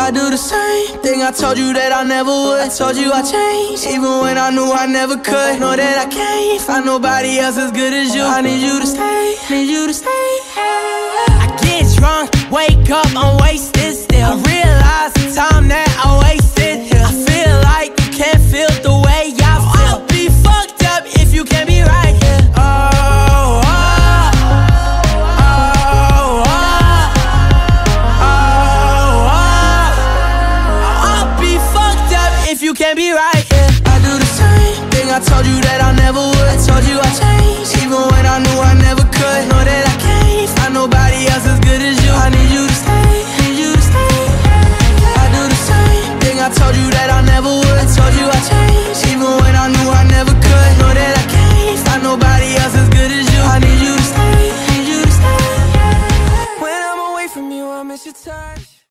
I do the same thing I told you that I never would. I told you I changed, even when I knew I never could. Know that I can't find nobody else as good as you. I need you to stay, need you to stay. I get drunk, wake up, I'm wasted still. I realize the time that I wasted here. I feel like you can't feel the way I feel. I'll be fucked up if you can't be right here. If you can't be right, yeah. I do the same thing I told you that I never would. I told you I changed, even when I knew I never could. Know that I can't find nobody else as good as you. I need you to stay, need you to stay. I do the same thing I told you that I never would. I told you I changed, even when I knew I never could. Know that I can't find nobody else as good as you. I need you to stay, need you to stay. When I'm away from you, I miss your touch.